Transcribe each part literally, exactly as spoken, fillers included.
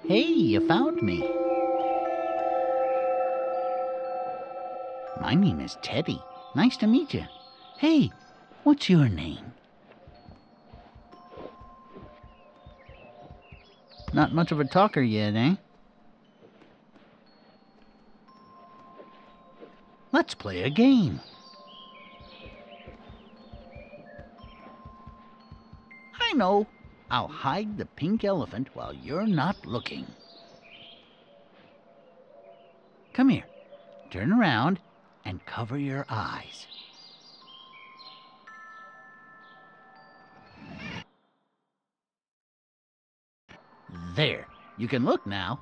Hey, you found me. My name is Teddy. Nice to meet you. Hey, what's your name? Not much of a talker yet, eh? Let's play a game. I know. I'll hide the pink elephant while you're not looking. Come here. Turn around and cover your eyes. There. You can look now.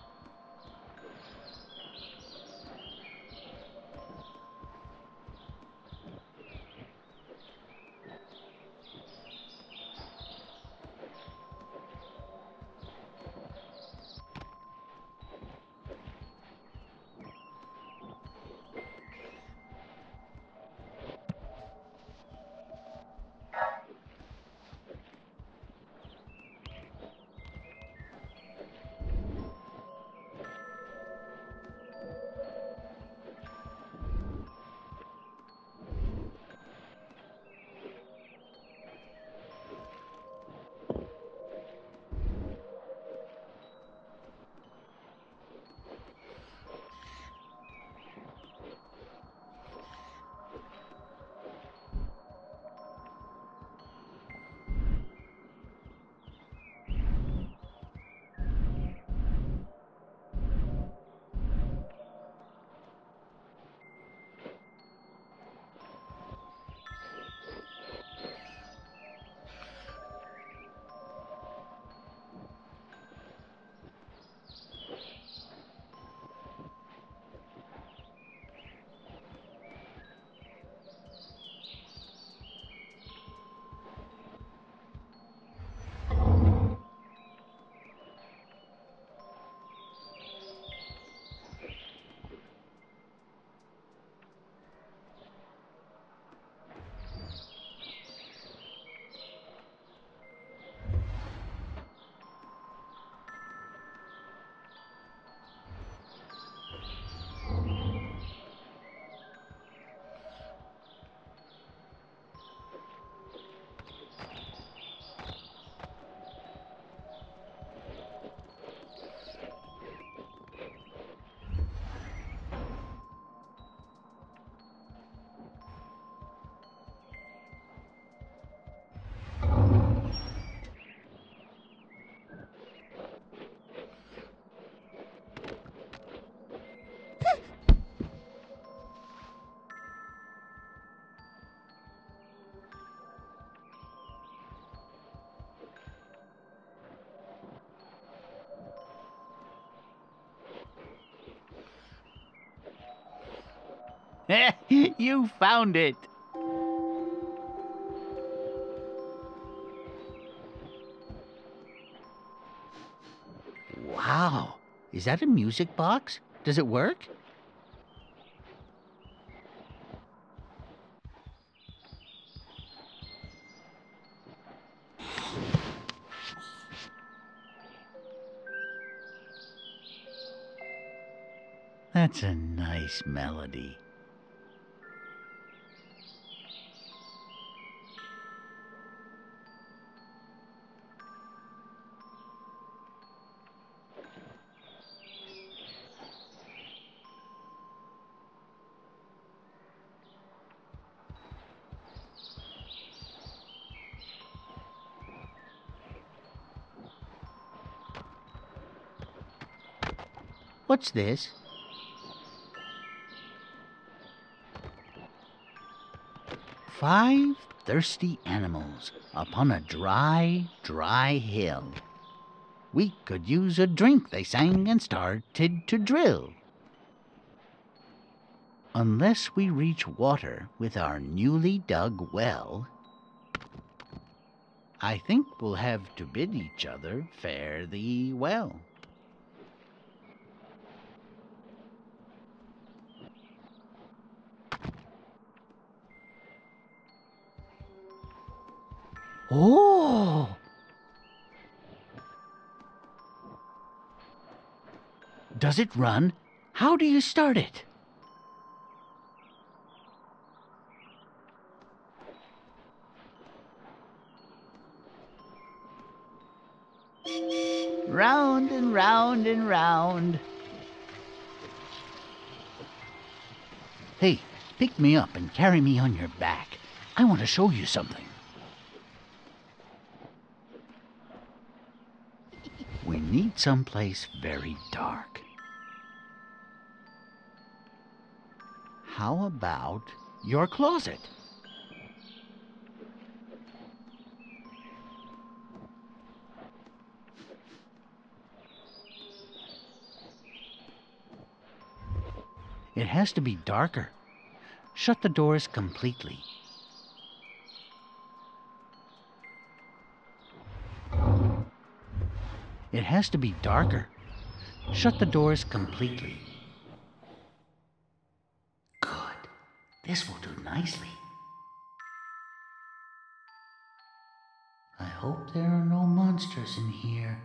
You found it. Wow. Is that a music box? Does it work? That's a nice melody. What's this? Five thirsty animals upon a dry, dry hill. We could use a drink, they sang and started to drill. Unless we reach water with our newly dug well, I think we'll have to bid each other fare thee well. Oh! Does it run? How do you start it? Round and round and round. Hey, pick me up and carry me on your back. I want to show you something. We need someplace very dark. How about your closet? It has to be darker. Shut the doors completely. It has to be darker. Shut the doors completely. Good. This will do nicely. I hope there are no monsters in here.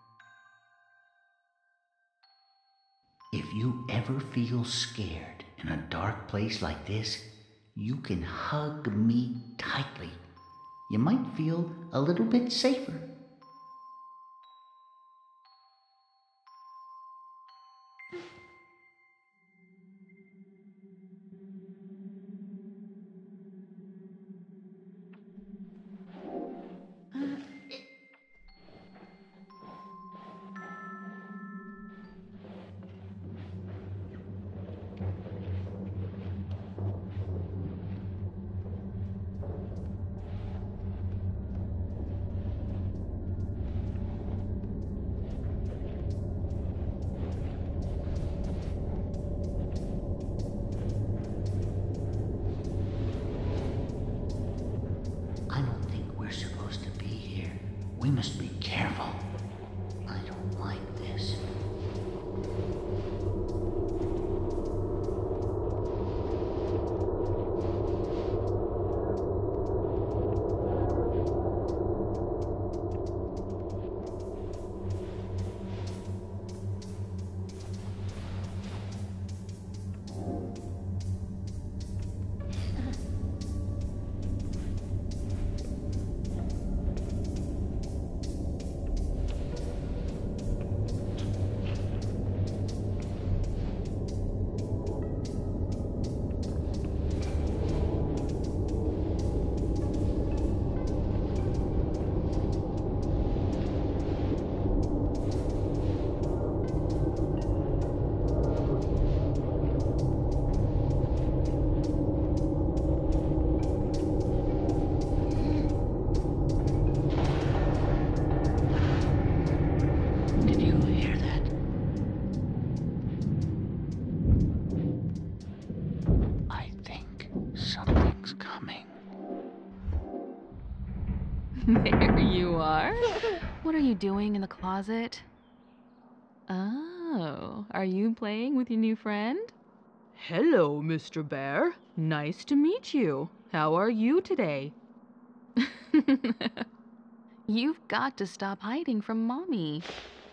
If you ever feel scared in a dark place like this, you can hug me tightly. You might feel a little bit safer. We must be careful. I don't like this. There you are. What are you doing in the closet? Oh, are you playing with your new friend? Hello, Mister Bear. Nice to meet you. How are you today? You've got to stop hiding from Mommy.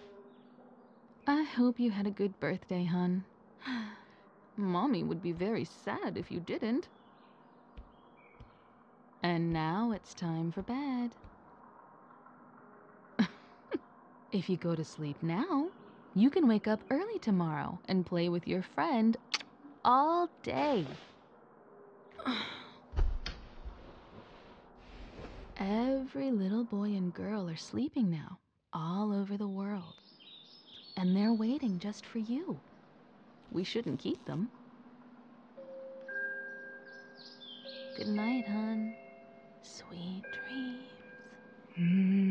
I hope you had a good birthday, hon. Mommy would be very sad if you didn't. And now it's time for bed. If you go to sleep now, you can wake up early tomorrow and play with your friend all day. Every little boy and girl are sleeping now, all over the world. And they're waiting just for you. We shouldn't keep them. Good night, hon. Sweet dreams.